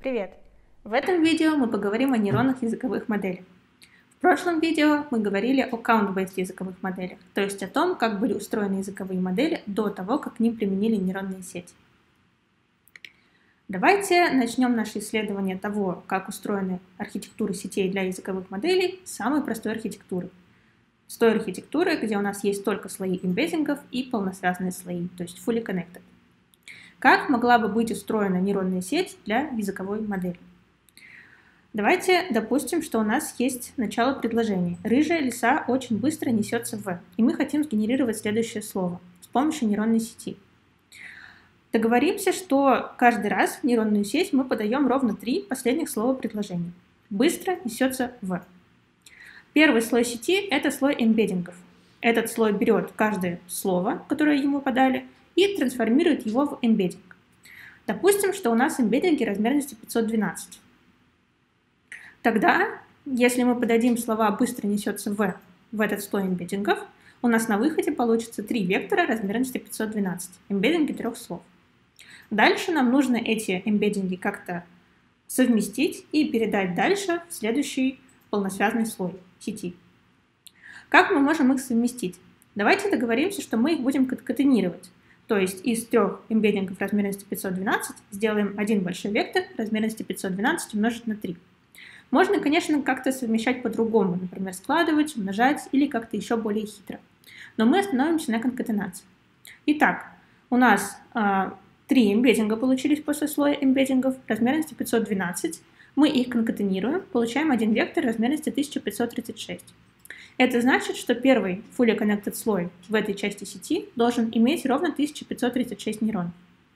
Привет! В этом видео мы поговорим о нейронных языковых моделях. В прошлом видео мы говорили о count-based языковых моделях, то есть о том, как были устроены языковые модели до того, как к ним применили нейронные сети. Давайте начнем наше исследование того, как устроены архитектуры сетей для языковых моделей, с самой простой архитектуры. С той архитектуры, где у нас есть только слои эмбеддингов и полносвязанные слои, то есть fully connected. Как могла бы быть устроена нейронная сеть для языковой модели? Давайте допустим, что у нас есть начало предложения. Рыжая лиса очень быстро несется в, и мы хотим сгенерировать следующее слово с помощью нейронной сети. Договоримся, что каждый раз в нейронную сеть мы подаем ровно 3 последних слова предложения. Быстро несется в. Первый слой сети – это слой эмбеддингов. Этот слой берет каждое слово, которое ему подали, и трансформирует его в эмбеддинг. Допустим, что у нас эмбеддинги размерности 512. Тогда, если мы подадим слова «быстро несется в этот слой эмбеддингов», у нас на выходе получится 3 вектора размерности 512, эмбеддинги 3 слов. Дальше нам нужно эти эмбеддинги как-то совместить и передать дальше в следующий полносвязанный слой сети. Как мы можем их совместить? Давайте договоримся, что мы их будем конкатенировать. То есть из 3 эмбеддингов размерности 512 сделаем один большой вектор размерности 512 умножить на 3. Можно, конечно, как-то совмещать по-другому, например, складывать, умножать или как-то еще более хитро. Но мы остановимся на конкатенации. Итак, у нас 3 эмбеддинга получились после слоя эмбеддингов размерности 512. Мы их конкатенируем, получаем один вектор размерности 1536. Это значит, что первый fully connected слой в этой части сети должен иметь ровно 1536 нейронов.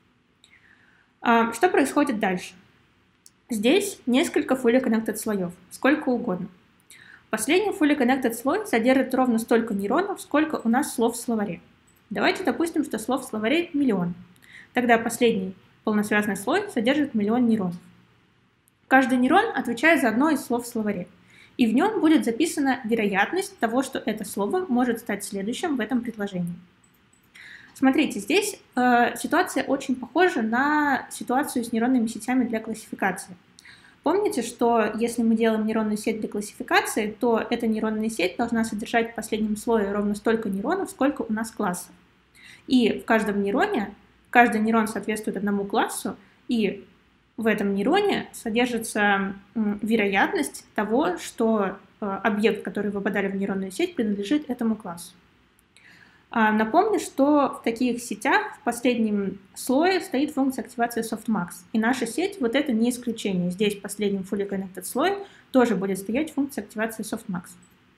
Что происходит дальше? Здесь несколько fully connected слоев, сколько угодно. Последний fully connected слой содержит ровно столько нейронов, сколько у нас слов в словаре. Давайте допустим, что слов в словаре 1 000 000. Тогда последний полносвязанный слой содержит 1 000 000 нейронов. Каждый нейрон отвечает за одно из слов в словаре. И в нем будет записана вероятность того, что это слово может стать следующим в этом предложении. Смотрите, здесь ситуация очень похожа на ситуацию с нейронными сетями для классификации. Помните, что если мы делаем нейронную сеть для классификации, то эта нейронная сеть должна содержать в последнем слое ровно столько нейронов, сколько у нас классов. И в каждом нейроне, каждый нейрон соответствует одному классу, и в этом нейроне содержится вероятность того, что объект, который вы подали в нейронную сеть, принадлежит этому классу. Напомню, что в таких сетях в последнем слое стоит функция активации softmax. И наша сеть вот это не исключение. Здесь в последнем fully connected слое тоже будет стоять функция активации softmax.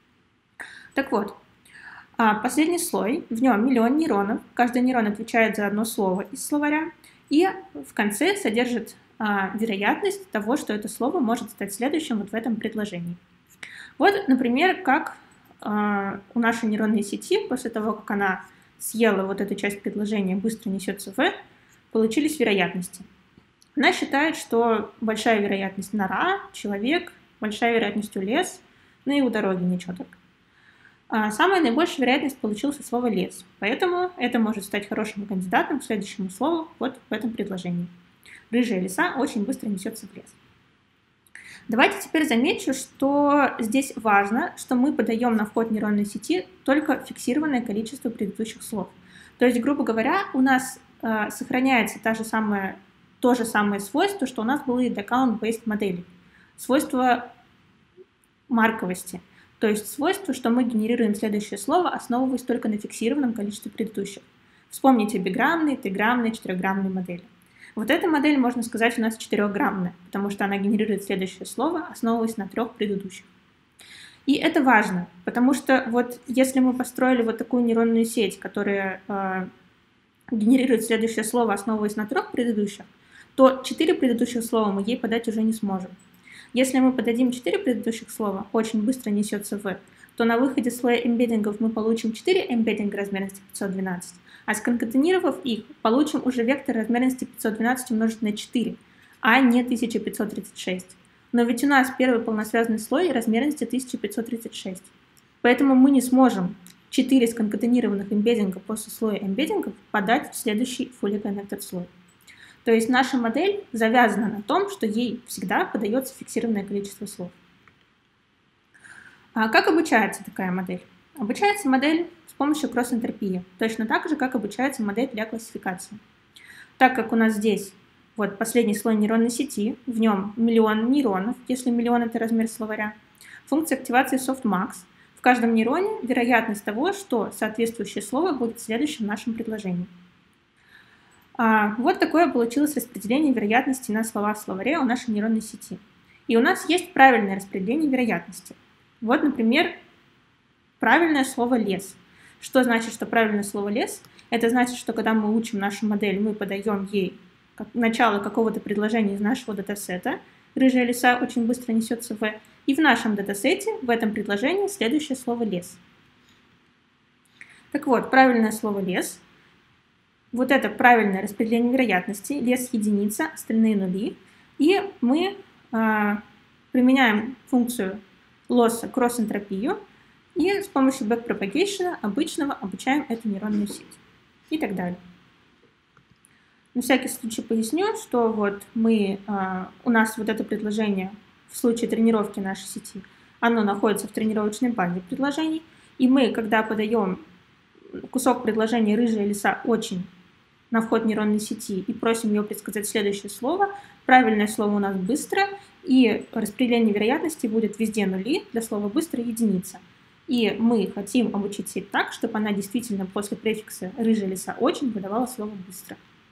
Так вот, последний слой, в нем 1 000 000 нейронов. Каждый нейрон отвечает за одно слово из словаря. И в конце содержит вероятность того, что это слово может стать следующим вот в этом предложении. Вот, например, как у нашей нейронной сети, после того, как она съела вот эту часть предложения «быстро несется в», получились вероятности. Она считает, что большая вероятность нора, человек, большая вероятность у лес, ну и у дороги ничего так. Самая наибольшая вероятность получилась у слова «лес», поэтому это может стать хорошим кандидатом к следующему слову вот в этом предложении. Рыжая лиса очень быстро несется в лес. Давайте теперь замечу, что здесь важно, что мы подаем на вход нейронной сети только фиксированное количество предыдущих слов. То есть, грубо говоря, у нас сохраняется то же самое свойство, что у нас было и для count-based моделей. Свойство марковости. То есть свойство, что мы генерируем следующее слово, основываясь только на фиксированном количестве предыдущих. Вспомните биграммные, триграммные, четырехграммные модели. Вот эта модель, можно сказать, у нас 4-граммная, потому что она генерирует следующее слово, основываясь на 3 предыдущих. И это важно, потому что вот если мы построили вот такую нейронную сеть, которая генерирует следующее слово, основываясь на 3 предыдущих, то 4 предыдущих слова мы ей подать уже не сможем. Если мы подадим 4 предыдущих слова, очень быстро несется в, то на выходе слоя эмбеддингов мы получим 4 эмбеддинга размерности 512, а сконкатенировав их, получим уже вектор размерности 512 умножить на 4, а не 1536. Но ведь у нас первый полносвязанный слой размерности 1536. Поэтому мы не сможем 4 сконкатенированных эмбеддинга после слоя эмбеддингов подать в следующий fully connected слой. То есть наша модель завязана на том, что ей всегда подается фиксированное количество слов. А как обучается такая модель? Обучается модель с помощью кросс-энтропии, точно так же, как обучается модель для классификации. Так как у нас здесь вот последний слой нейронной сети, в нем миллион нейронов, если миллион — это размер словаря, функция активации softmax, в каждом нейроне вероятность того, что соответствующее слово будет следующим в нашем предложении. Вот такое получилось распределение вероятности на слова в словаре у нашей нейронной сети. И у нас есть правильное распределение вероятности. Вот, например, правильное слово «лес». Что значит, что правильное слово «лес»? Это значит, что когда мы учим нашу модель, мы подаем ей начало какого-то предложения из нашего датасета. Рыжая лиса очень быстро несется в. И в нашем датасете, в этом предложении, следующее слово «лес». Так вот, правильное слово «лес». Вот это правильное распределение вероятности. Лес — единица, остальные — нули. И мы применяем функцию лосса кросс-энтропию и с помощью backpropagation обычного обучаем эту нейронную сеть. И так далее. На всякий случай поясню, что вот у нас вот это предложение в случае тренировки нашей сети, оно находится в тренировочной базе предложений, и мы, когда подаем кусок предложения «рыжая лиса очень» на вход нейронной сети и просим ее предсказать следующее слово, правильное слово у нас «быстро», и распределение вероятности будет везде нули, для слова «быстро» единица. И мы хотим обучить сеть так, чтобы она действительно после префикса «рыжая лиса очень» выдавала слово «быстро».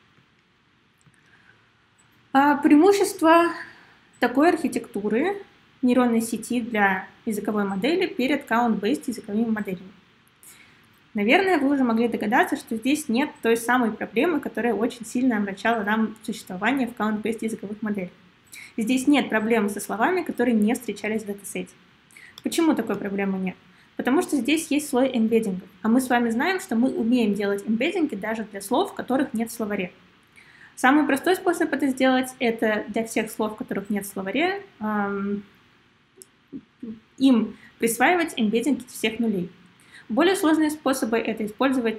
Преимущество такой архитектуры нейронной сети для языковой модели перед count-based языковыми моделями. Наверное, вы уже могли догадаться, что здесь нет той самой проблемы, которая очень сильно омрачала нам существование в count-based языковых моделях. Здесь нет проблемы со словами, которые не встречались в датасете. Почему такой проблемы нет? Потому что здесь есть слой эмбеддингов, а мы с вами знаем, что мы умеем делать эмбеддинги даже для слов, которых нет в словаре. Самый простой способ это сделать — это для всех слов, которых нет в словаре, им присваивать эмбеддинги всех нулей. Более сложные способы — это использовать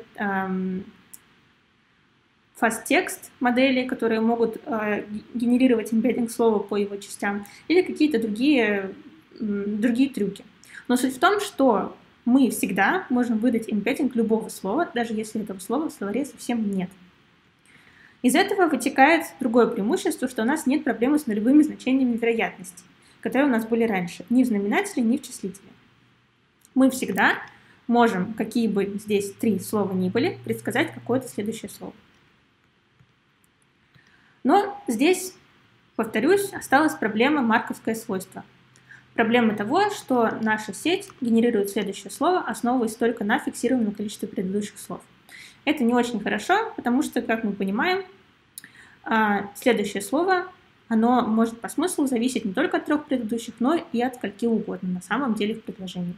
fast-text модели, которые могут генерировать эмбеддинг слова по его частям, или какие-то другие трюки. Но суть в том, что мы всегда можем выдать эмбеддинг любого слова, даже если этого слова в словаре совсем нет. Из этого вытекает другое преимущество, что у нас нет проблемы с нулевыми значениями вероятности, которые у нас были раньше, ни в знаменателе, ни в числителе. Мы всегда можем, какие бы здесь три слова ни были, предсказать какое-то следующее слово. Но здесь, повторюсь, осталась проблема марковское свойство. Проблема того, что наша сеть генерирует следующее слово, основываясь только на фиксированном количестве предыдущих слов. Это не очень хорошо, потому что, как мы понимаем, следующее слово, оно может по смыслу зависеть не только от трех предыдущих, но и от скольки угодно на самом деле в предложении.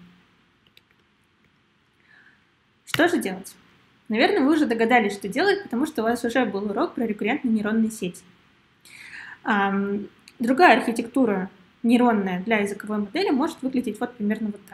Что же делать? Наверное, вы уже догадались, что делать, потому что у вас уже был урок про рекуррентные нейронные сети. Другая архитектура нейронная для языковой модели может выглядеть вот примерно вот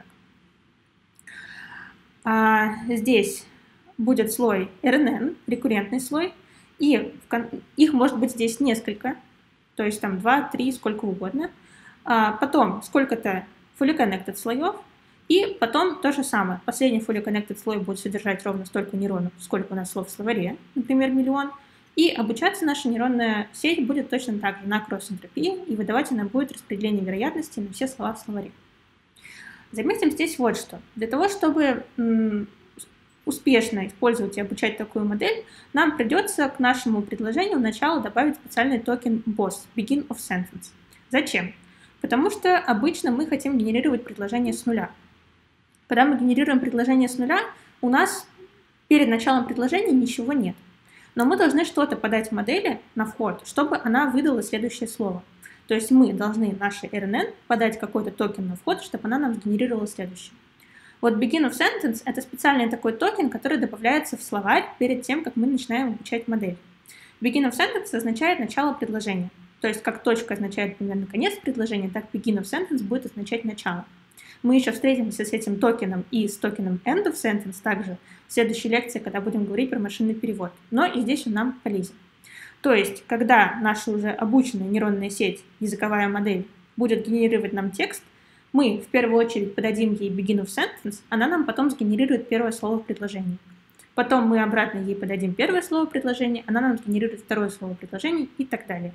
так. Здесь будет слой RNN, рекуррентный слой, и их может быть здесь несколько, то есть там 2, 3, сколько угодно. Потом сколько-то fully connected слоев, и потом то же самое. Последний fully connected слой будет содержать ровно столько нейронов, сколько у нас слов в словаре, например, миллион. И обучаться наша нейронная сеть будет точно так же на кросс-энтропии, и выдавать она будет распределение вероятности на все слова в словаре. Заметим здесь вот что. Для того, чтобы успешно использовать и обучать такую модель, нам придется к нашему предложению начала добавить специальный токен BOSS, Begin of Sentence. Зачем? Потому что обычно мы хотим генерировать предложение с нуля. Когда мы генерируем предложение с нуля, у нас перед началом предложения ничего нет. Но мы должны что-то подать модели на вход, чтобы она выдала следующее слово. То есть мы должны нашей RNN подать какой-то токен на вход, чтобы она нам сгенерировала следующее. Вот begin of sentence — это специальный такой токен, который добавляется в словарь перед тем, как мы начинаем обучать модель. Begin of sentence означает начало предложения. То есть как точка означает примерно конец предложения, так begin of sentence будет означать начало. Мы еще встретимся с этим токеном и с токеном end of sentence также в следующей лекции, когда будем говорить про машинный перевод. Но и здесь он нам полезен. То есть, когда наша уже обученная нейронная сеть, языковая модель, будет генерировать нам текст, мы в первую очередь подадим ей begin of sentence, она нам потом сгенерирует первое слово в предложении. Потом мы обратно ей подадим первое слово предложения, она нам сгенерирует второе слово предложения и так далее.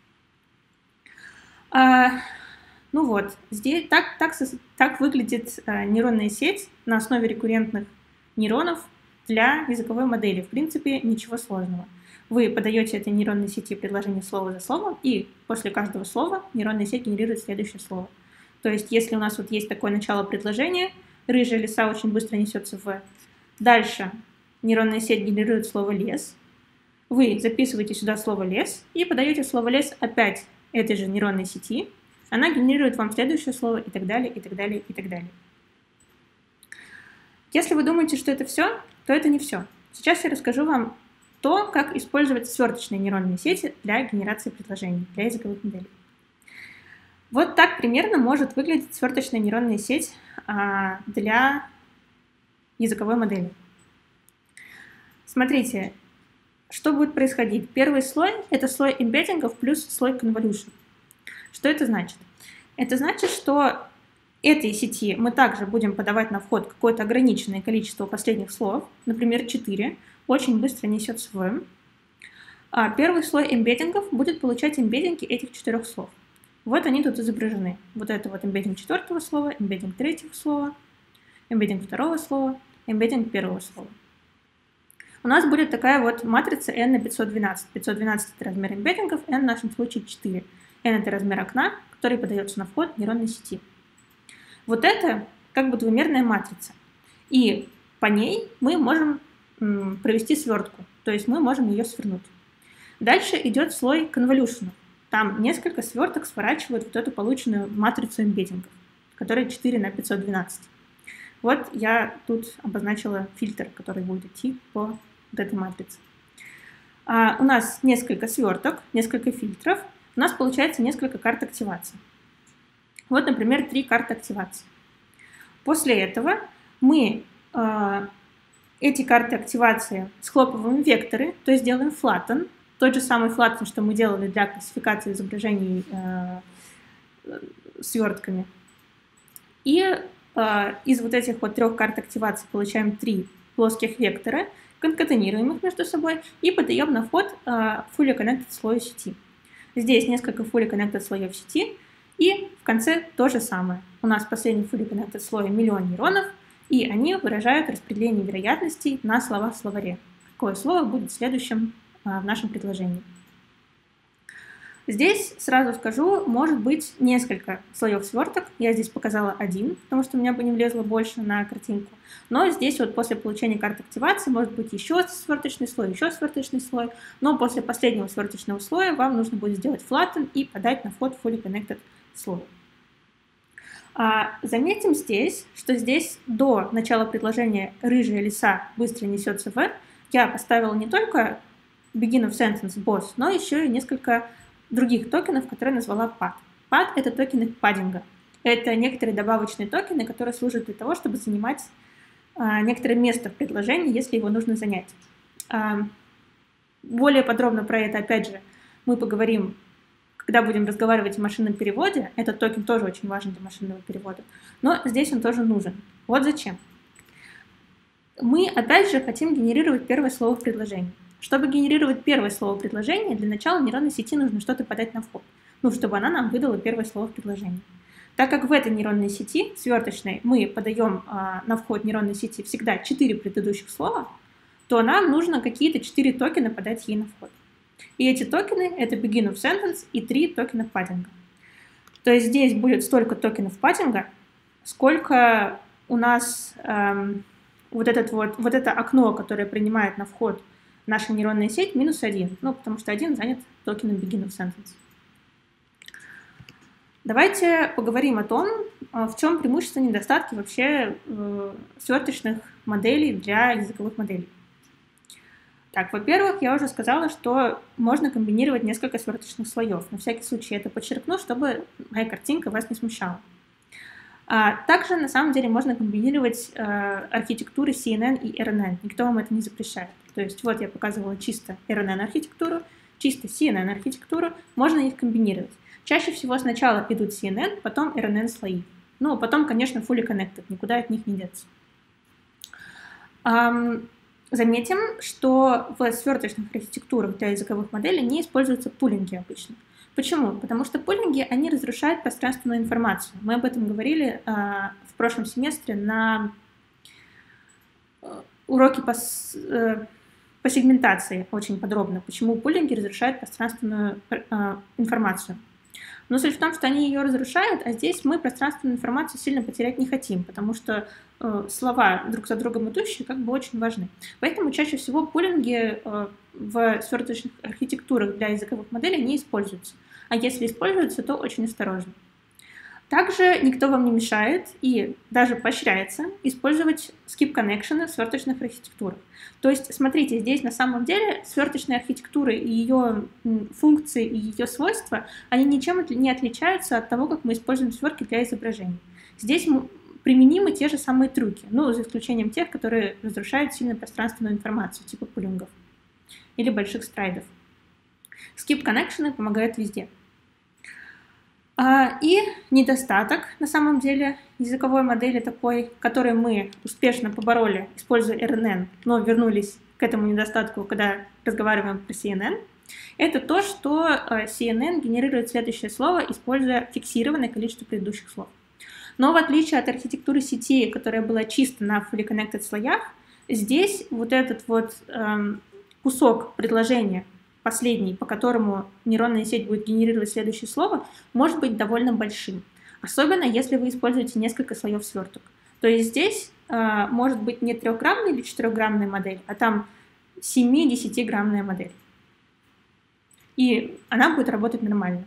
Ну вот, здесь так выглядит нейронная сеть на основе рекуррентных нейронов для языковой модели. В принципе, ничего сложного. Вы подаете этой нейронной сети предложение слово за словом, и после каждого слова нейронная сеть генерирует следующее слово. То есть, если у нас вот есть такое начало предложения, рыжая лиса очень быстро несется в. Дальше нейронная сеть генерирует слово лес. Вы записываете сюда слово лес и подаете слово лес опять этой же нейронной сети. Она генерирует вам следующее слово и так далее, и так далее, и так далее. Если вы думаете, что это все, то это не все. Сейчас я расскажу вам то, как использовать сверточные нейронные сети для генерации предложений, для языковых моделей. Вот так примерно может выглядеть сверточная нейронная сеть для языковой модели. Смотрите, что будет происходить. Первый слой — это слой эмбеддингов плюс слой convolution. Что это значит? Это значит, что этой сети мы также будем подавать на вход какое-то ограниченное количество последних слов, например, 4, очень быстро несется в. А первый слой эмбеддингов будет получать эмбеддинги этих 4 слов. Вот они тут изображены. Вот это вот эмбеддинг 4-го слова, эмбеддинг 3-го слова, эмбеддинг 2-го слова, эмбеддинг 1-го слова. У нас будет такая вот матрица n на 512. 512 — это размер эмбеддингов, n в нашем случае 4. n — это размер окна, который подается на вход нейронной сети. Вот это как бы двумерная матрица. И по ней мы можем провести свертку, то есть мы можем ее свернуть. Дальше идет слой convolution. Там несколько сверток сворачивают вот эту полученную матрицу эмбеддингов, которая 4 на 512. Вот я тут обозначила фильтр, который будет идти по вот этой матрице. У нас несколько сверток, несколько фильтров. У нас получается несколько карт активации. Вот, например, 3 карты активации. После этого мы эти карты активации схлопываем в векторы, то есть делаем flatten, тот же самый flatten, что мы делали для классификации изображений свертками. И из вот этих вот 3 карт активации получаем 3 плоских вектора, конкатенируем их между собой и подаем на вход fully connected слою сети. Здесь несколько fully connected слоев сети, и в конце то же самое. У нас последний fully connected слой миллион нейронов, и они выражают распределение вероятностей на слова в словаре. Какое слово будет следующим в нашем предложении. Здесь, сразу скажу, может быть несколько слоев сверток. Я здесь показала один, потому что у меня бы не влезло больше на картинку. Но здесь вот после получения карт активации может быть еще сверточный слой. Но после последнего сверточного слоя вам нужно будет сделать flatten и подать на вход fully connected слой. Заметим здесь, что здесь до начала предложения «рыжая лиса быстро несется в» я поставила не только begin of sentence boss, но еще и несколько других токенов, которые назвала pad. Pad — это токены паддинга. Это некоторые добавочные токены, которые служат для того, чтобы занимать некоторое место в предложении, если его нужно занять. Более подробно про это, опять же, мы поговорим, когда будем разговаривать о машинном переводе. Этот токен тоже очень важен для машинного перевода, но здесь он тоже нужен. Вот зачем. Мы, опять же, хотим генерировать первое слово в предложении. Чтобы генерировать первое слово предложения, для начала нейронной сети нужно что-то подать на вход, чтобы она нам выдала первое слово в предложении. Так как в этой нейронной сети, сверточной, мы подаем на вход нейронной сети всегда 4 предыдущих слова, то нам нужно какие-то 4 токена подать ей на вход. И эти токены — это begin of sentence и 3 токена паддинга. То есть здесь будет столько токенов паддинга, сколько у нас вот это окно, которое принимает на вход наша нейронная сеть, -1, потому что 1 занят токеном begin of sentence. Давайте поговорим о том, в чем преимущества и недостатки вообще сверточных моделей для языковых моделей. Так, во-первых, я уже сказала, что можно комбинировать несколько сверточных слоев. На всякий случай это подчеркну, чтобы моя картинка вас не смущала. Также, на самом деле, можно комбинировать архитектуры CNN и RNN. Никто вам это не запрещает. То есть вот я показывала чисто RNN-архитектуру, чисто CNN-архитектуру, можно их комбинировать. Чаще всего сначала идут CNN, потом RNN слои. Ну, а потом, конечно, fully connected, никуда от них не деться. Заметим, что в сверточных архитектурах для языковых моделей не используются пулинги обычно. Почему? Потому что пулинги, они разрушают пространственную информацию. Мы об этом говорили в прошлом семестре на уроке по сегментации очень подробно, почему пулинги разрушают пространственную информацию. Но суть в том, что они ее разрушают, а здесь мы пространственную информацию сильно потерять не хотим, потому что слова друг за другом идущие как бы очень важны. Поэтому чаще всего пулинги в сверточных архитектурах для языковых моделей не используются. А если используются, то очень осторожно. Также никто вам не мешает и даже поощряется использовать skip-коннекшены в сверточных архитектурах. То есть, смотрите, здесь на самом деле сверточная архитектура и ее функции и ее свойства, они ничем не отличаются от того, как мы используем свертки для изображений. Здесь применимы те же самые трюки, ну, за исключением тех, которые разрушают сильно пространственную информацию, типа пулингов или больших страйдов. Skip-коннекшены помогают везде. И недостаток, на самом деле, языковой модели такой, который мы успешно побороли, используя RNN, но вернулись к этому недостатку, когда разговариваем про CNN, это то, что CNN генерирует следующее слово, используя фиксированное количество предыдущих слов. Но в отличие от архитектуры сети, которая была чисто на fully connected слоях, здесь вот этот вот кусок предложения, последний, по которому нейронная сеть будет генерировать следующее слово, может быть довольно большим. Особенно, если вы используете несколько слоев сверток. То есть здесь может быть не 3-граммная или 4-граммная модель, а там 7-10-граммная модель. И она будет работать нормально.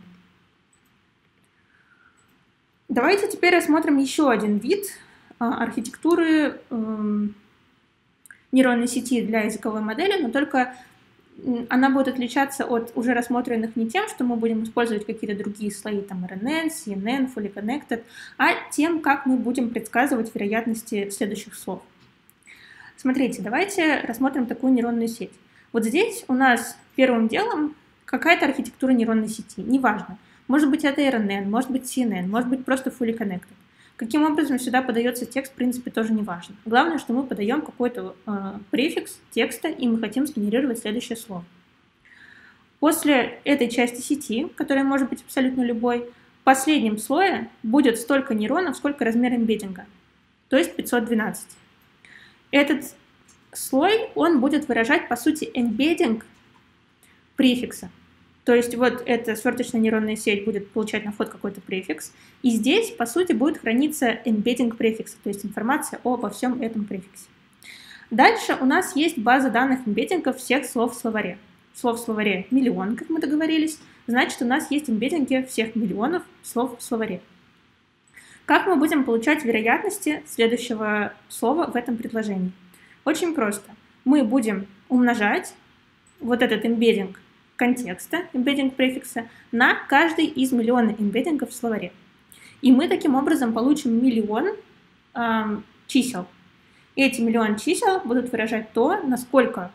Давайте теперь рассмотрим еще один вид архитектуры нейронной сети для языковой модели, но только она будет отличаться от уже рассмотренных не тем, что мы будем использовать какие-то другие слои, там RNN, CNN, Fully Connected, а тем, как мы будем предсказывать вероятности следующих слов. Смотрите, давайте рассмотрим такую нейронную сеть. Вот здесь у нас первым делом какая-то архитектура нейронной сети, неважно. Может быть, это RNN, может быть, CNN, может быть, просто Fully Connected. Каким образом сюда подается текст, в принципе, тоже не важно. Главное, что мы подаем какой-то префикс текста, и мы хотим сгенерировать следующее слово. После этой части сети, которая может быть абсолютно любой, в последнем слое будет столько нейронов, сколько размер эмбеддинга, то есть 512. Этот слой, он будет выражать, по сути, эмбеддинг префикса. То есть вот эта сверточная нейронная сеть будет получать на вход какой-то префикс, и здесь, по сути, будет храниться эмбеддинг префикса, то есть информация обо всем этом префиксе. Дальше у нас есть база данных эмбеддингов всех слов в словаре. Слов в словаре миллион, как мы договорились, значит, у нас есть эмбеддинги всех миллионов слов в словаре. Как мы будем получать вероятности следующего слова в этом предложении? Очень просто. Мы будем умножать вот этот эмбеддинг контекста, эмбеддинг префикса, на каждый из миллиона эмбеддингов в словаре. И мы таким образом получим миллион чисел. И эти миллион чисел будут выражать то, насколько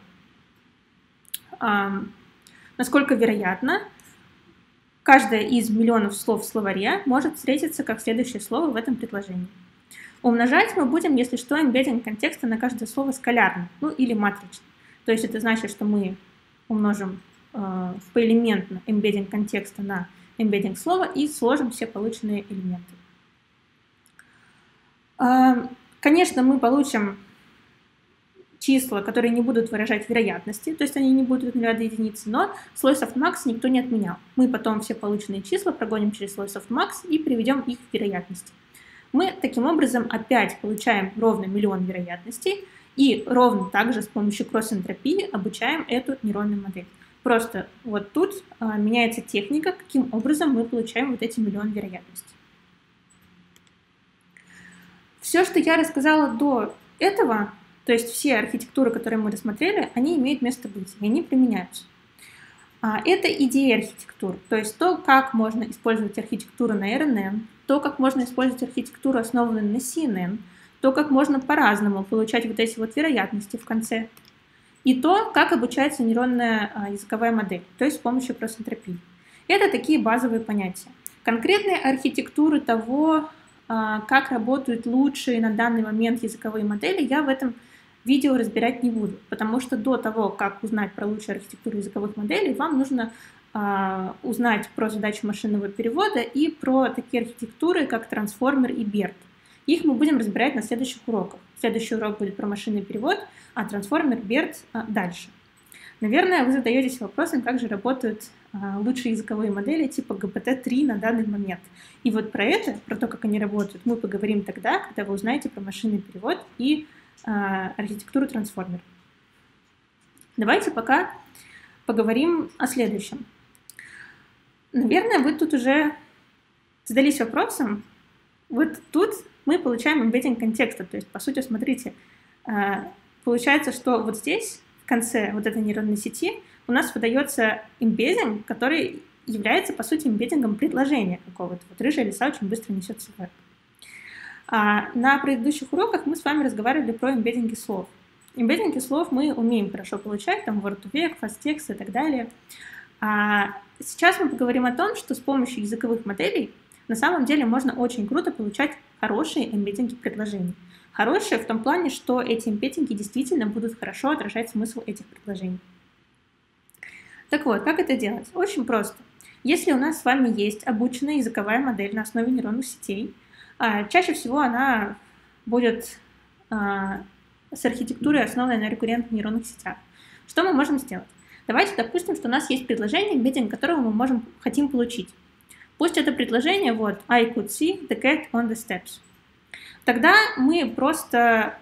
вероятно каждое из миллионов слов в словаре может встретиться как следующее слово в этом предложении. Умножать мы будем, если что, эмбеддинг контекста на каждое слово скалярно, ну или матрично. То есть это значит, что мы умножим поэлементно эмбеддинг контекста на эмбеддинг слова и сложим все полученные элементы. Конечно, мы получим числа, которые не будут выражать вероятности, то есть они не будут от 0 до единицы, но слой softmax никто не отменял. Мы потом все полученные числа прогоним через слой softmax и приведем их в вероятности. Мы таким образом опять получаем ровно миллион вероятностей и ровно также с помощью кросс-энтропии обучаем эту нейронную модель. Просто вот тут меняется техника, каким образом мы получаем вот эти миллион вероятностей. Все, что я рассказала до этого, то есть все архитектуры, которые мы рассмотрели, они имеют место быть, и они применяются. Это идея архитектур, то есть то, как можно использовать архитектуру на RNN, то, как можно использовать архитектуру, основанную на CNN, то, как можно по-разному получать вот эти вот вероятности в конце. и то, как обучается нейронная языковая модель, то есть с помощью кросс-энтропии. Это такие базовые понятия. Конкретные архитектуры того, как работают лучшие на данный момент языковые модели, я в этом видео разбирать не буду, потому что до того, как узнать про лучшую архитектуру языковых моделей, вам нужно узнать про задачу машинного перевода и про такие архитектуры, как трансформер и BERT. Их мы будем разбирать на следующих уроках. Следующий урок будет про машинный перевод, а трансформер, BERT дальше. Наверное, вы задаетесь вопросом, как же работают лучшие языковые модели типа GPT-3 на данный момент. И вот про это, про то, как они работают, мы поговорим тогда, когда вы узнаете про машинный перевод и архитектуру трансформера. Давайте пока поговорим о следующем. Наверное, вы тут уже задались вопросом, вот тут мы получаем эмбеддинг контекста. То есть, по сути, смотрите, получается, что вот здесь, в конце вот этой нейронной сети, у нас выдается эмбеддинг, который является, по сути, эмбеддингом предложения какого-то. Вот рыжая лиса очень быстро несется вверх. На предыдущих уроках мы с вами разговаривали про эмбеддинги слов. Эмбеддинги слов мы умеем хорошо получать, там word2vec, fasttext и так далее. Сейчас мы поговорим о том, что с помощью языковых моделей на самом деле можно очень круто получать хорошие эмбеддинги предложений. Хорошие в том плане, что эти эмбеддинги действительно будут хорошо отражать смысл этих предложений. Так вот, как это делать? Очень просто. Если у нас с вами есть обученная языковая модель на основе нейронных сетей, чаще всего она будет с архитектурой, основанной на рекуррентных нейронных сетях. Что мы можем сделать? Давайте допустим, что у нас есть предложение, эмбеддинг которого мы хотим получить. Пусть это предложение, вот, I could see the cat on the steps. Тогда мы просто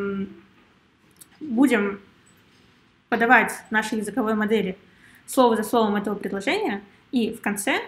будем подавать нашей языковой модели слово за словом этого предложения, и в конце,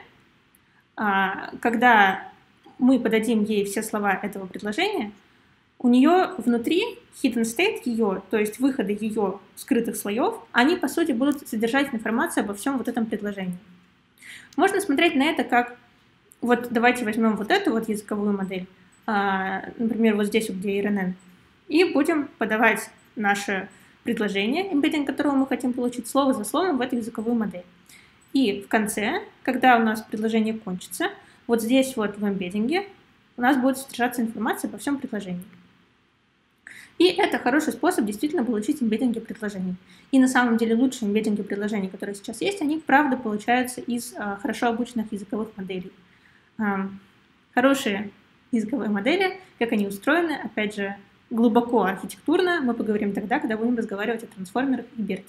когда мы подадим ей все слова этого предложения, у нее внутри hidden state ее, то есть выходы ее скрытых слоев, они, по сути, будут содержать информацию обо всем вот этом предложении. Можно смотреть на это как, вот давайте возьмем вот эту вот языковую модель, например, вот здесь, где RNN, и будем подавать наше предложение, эмбеддинг которого мы хотим получить, слово за словом в эту языковую модель. И в конце, когда у нас предложение кончится, вот здесь вот в эмбеддинге у нас будет содержаться информация обо всем предложении. И это хороший способ действительно получить эмбеддинги предложений. И на самом деле лучшие эмбеддинги предложений, которые сейчас есть, они правда получаются из хорошо обученных языковых моделей. Хорошие языковые модели, как они устроены, опять же, глубоко архитектурно, мы поговорим тогда, когда будем разговаривать о трансформерах и BERT.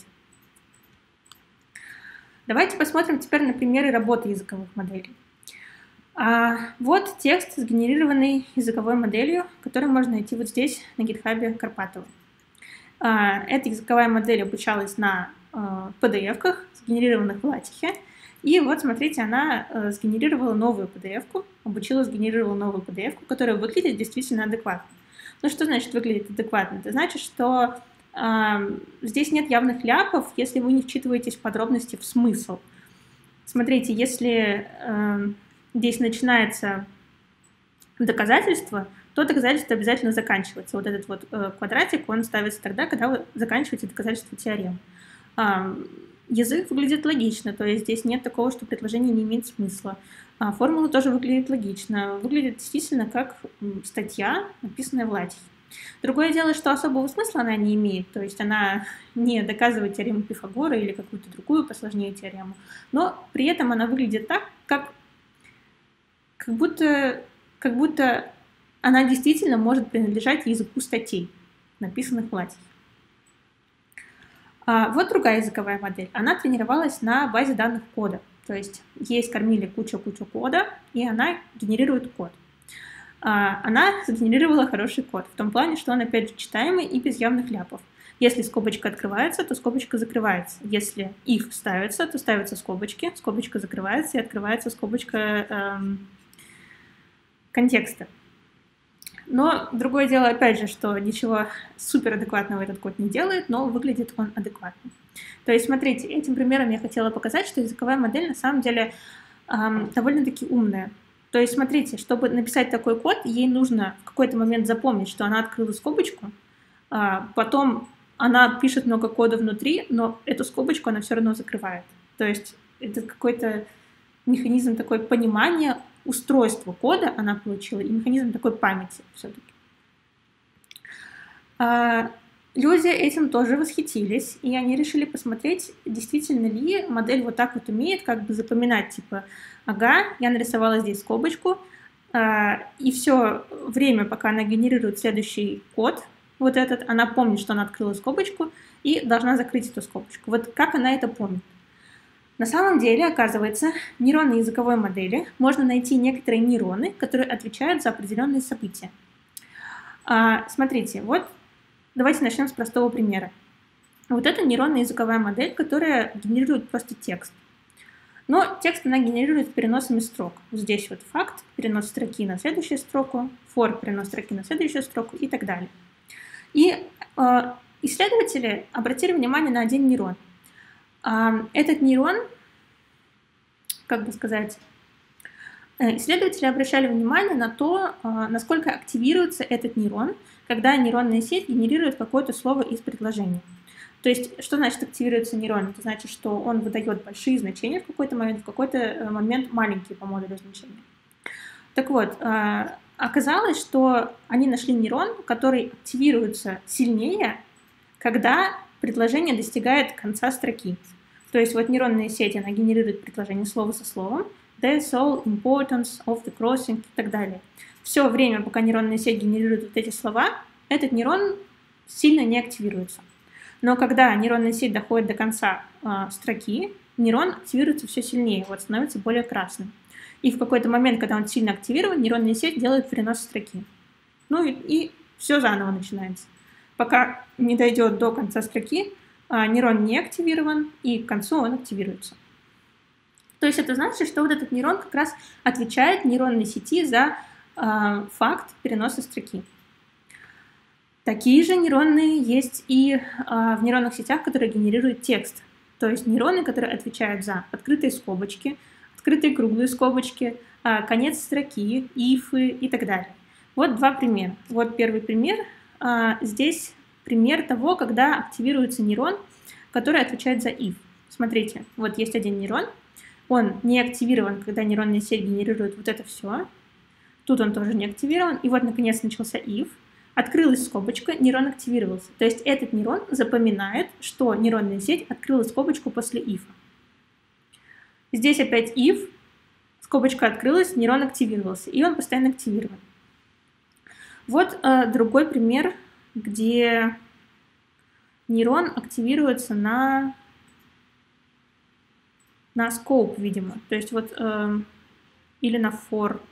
Давайте посмотрим теперь на примеры работы языковых моделей. Вот текст, сгенерированный языковой моделью, который можно найти вот здесь, на GitHub Карпатова. Эта языковая модель обучалась на PDF-ках, сгенерированных в LaTeX. И вот, смотрите, она сгенерировала новую PDF-ку, сгенерировала новую PDF-ку, которая выглядит действительно адекватно. Ну, что значит выглядит адекватно? Это значит, что здесь нет явных ляпов, если вы не вчитываетесь в подробности в смысл. Смотрите, если здесь начинается доказательство, то доказательство обязательно заканчивается. Вот этот вот квадратик, он ставится тогда, когда вы заканчиваете доказательство теоремы. Язык выглядит логично, то есть здесь нет такого, что предложение не имеет смысла. Формула тоже выглядит логично, выглядит действительно как статья, написанная в LaTeX. Другое дело, что особого смысла она не имеет, то есть она не доказывает теорему Пифагора или какую-то другую посложнее теорему, но при этом она выглядит так, как будто она действительно может принадлежать языку статей, написанных в LaTeX. Вот другая языковая модель. Она тренировалась на базе данных кода, то есть ей скормили кучу кода, и она генерирует код. Она сгенерировала хороший код, в том плане, что он, опять же, читаемый и без явных ляпов. Если скобочка открывается, то скобочка закрывается. Если if ставится, то ставятся скобочки, скобочка закрывается и открывается скобочка контекста. Но другое дело, опять же, что ничего суперадекватного этот код не делает, но выглядит он адекватно. То есть, смотрите, этим примером я хотела показать, что языковая модель на самом деле довольно-таки умная. То есть, смотрите, чтобы написать такой код, ей нужно в какой-то момент запомнить, что она открыла скобочку, потом она пишет много кода внутри, но эту скобочку она все равно закрывает. То есть это какой-то механизм такой понимания устройства кода она получила, и механизм такой памяти все-таки. Люди этим тоже восхитились, и они решили посмотреть, действительно ли модель вот так вот умеет как бы запоминать, типа, ага, я нарисовала здесь скобочку, и все время, пока она генерирует следующий код, вот этот, она помнит, что она открыла скобочку, и должна закрыть эту скобочку. Вот как она это помнит? На самом деле, оказывается, в нейронной языковой модели можно найти некоторые нейроны, которые отвечают за определенные события. Смотрите, вот давайте начнем с простого примера. Вот это нейронная языковая модель, которая генерирует просто текст. Но текст она генерирует переносами строк. Вот здесь вот факт, перенос строки на следующую строку, for, перенос строки на следующую строку и так далее. И исследователи обратили внимание на один нейрон. Этот нейрон, как бы сказать, исследователи обращали внимание на то, насколько активируется этот нейрон, когда нейронная сеть генерирует какое-то слово из предложения. То есть, что значит активируется нейрон? Это значит, что он выдает большие значения в какой-то момент маленькие по модулю значения. Так вот, оказалось, что они нашли нейрон, который активируется сильнее, когда предложение достигает конца строки. То есть вот нейронная сеть, она генерирует предложение слово со словом, the sole importance of the crossing и так далее. Все время, пока нейронная сеть генерирует вот эти слова, этот нейрон сильно не активируется. Но когда нейронная сеть доходит до конца строки, нейрон активируется все сильнее, вот становится более красным. И в какой-то момент, когда он сильно активирован, нейронная сеть делает перенос строки. Ну и все заново начинается. Пока не дойдет до конца строки, нейрон не активирован, и к концу он активируется. То есть это значит, что вот этот нейрон как раз отвечает нейронной сети за факт переноса строки. Такие же нейронные есть и в нейронных сетях, которые генерируют текст. То есть нейроны, которые отвечают за открытые скобочки, открытые круглые скобочки, конец строки, ифы и так далее. Вот два примера. Вот первый пример. Здесь пример того, когда активируется нейрон, который отвечает за if. Смотрите, вот есть один нейрон, он не активирован, когда нейронная сеть генерирует вот это все. Тут он тоже не активирован. И вот, наконец, начался if. Открылась скобочка, нейрон активировался. То есть этот нейрон запоминает, что нейронная сеть открыла скобочку после if. Здесь опять if, скобочка открылась, нейрон активировался, и он постоянно активирован. Вот другой пример, где нейрон активируется на scope, видимо. То есть вот или на for.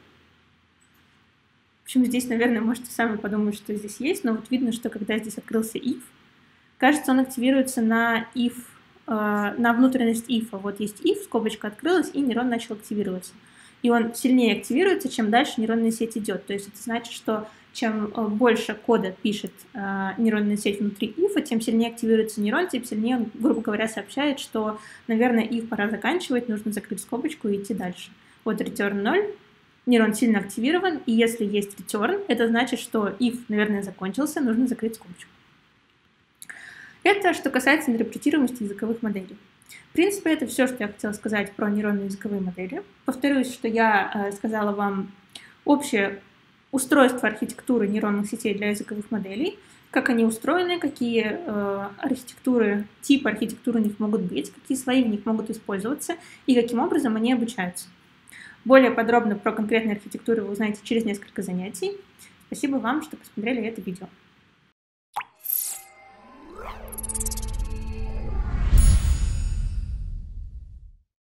В общем, здесь, наверное, можете сами подумать, что здесь есть, но вот видно, что когда здесь открылся if, кажется, он активируется на if, на внутренность if. Вот есть if, скобочка открылась, и нейрон начал активироваться. И он сильнее активируется, чем дальше нейронная сеть идет. То есть это значит, что чем больше кода пишет нейронная сеть внутри if, тем сильнее активируется нейрон, тем сильнее он, грубо говоря, сообщает, что, наверное, if пора заканчивать, нужно закрыть скобочку и идти дальше. Вот return 0. Нейрон сильно активирован, и если есть return, это значит, что if, наверное, закончился, нужно закрыть скобочку. Это что касается интерпретируемости языковых моделей. В принципе, это все, что я хотела сказать про нейронные языковые модели. Повторюсь, что я сказала вам общее устройство архитектуры нейронных сетей для языковых моделей, как они устроены, какие архитектуры, типы архитектуры у них могут быть, какие слои в них могут использоваться и каким образом они обучаются. Более подробно про конкретные архитектуры вы узнаете через несколько занятий. Спасибо вам, что посмотрели это видео.